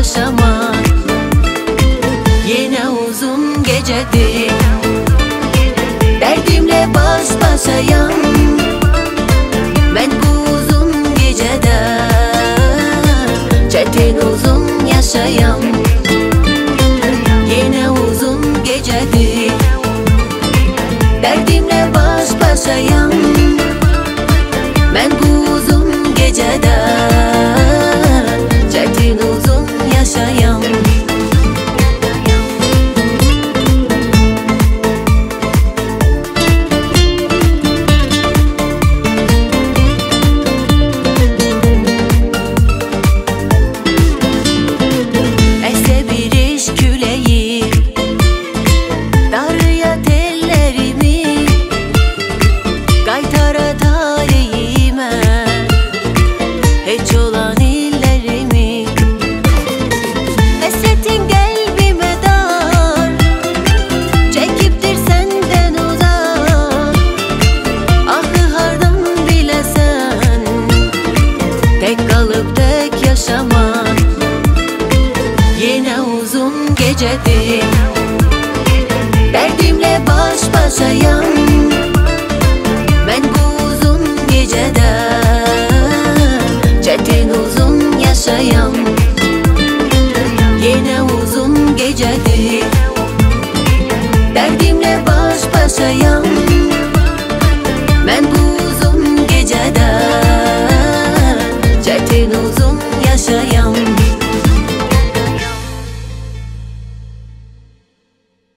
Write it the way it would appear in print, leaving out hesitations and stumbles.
yaşamak. Yine uzun gecedir, derdimle baş başayam. Ben bu uzun gecede çetin uzun yaşayam. Yine uzun gecedir, derdimle baş başayam. Ben bu uzun gecede çetin uzun yaşayam. Ese bir iş küleği darıya tellerimi, kaytara tarihime hiç olan illerimi. Hasretin kalbime dar, çekiptir senden uzak. Ahı hardan bilesen, tek kalıp tek yaşamak. Yine uzun gecedir, derdimle baş başayam. Ben bu uzun gecede çetin uzun yaşayam. Yine uzun gecedir, derdimle baş başayam.